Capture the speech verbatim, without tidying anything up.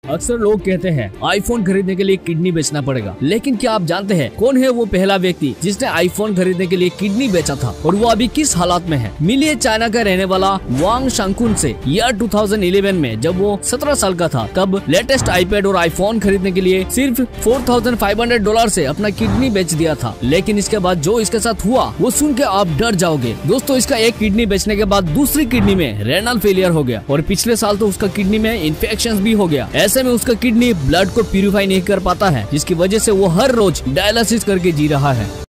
अक्सर लोग कहते हैं आईफोन खरीदने के लिए किडनी बेचना पड़ेगा, लेकिन क्या आप जानते हैं कौन है वो पहला व्यक्ति जिसने आईफोन खरीदने के लिए किडनी बेचा था और वो अभी किस हालात में है? मिलिए चाइना का रहने वाला वांग शांकुन से। ईयर दो हज़ार ग्यारह में जब वो सत्रह साल का था तब लेटेस्ट आईपैड और आईफोन खरीदने के लिए सिर्फ चार हज़ार पाँच सौ डॉलर से अपना किडनी बेच दिया था। लेकिन इसके बाद जो इसके साथ हुआ वो सुन के आप डर जाओगे दोस्तों। इसका एक किडनी बेचने के बाद दूसरी किडनी में रेनल फेलियर हो गया और पिछले साल तो उसका किडनी में इन्फेक्शन भी हो गया। ऐसे में उसका किडनी ब्लड को प्यूरिफाई नहीं कर पाता है, जिसकी वजह से वो हर रोज डायलिसिस करके जी रहा है।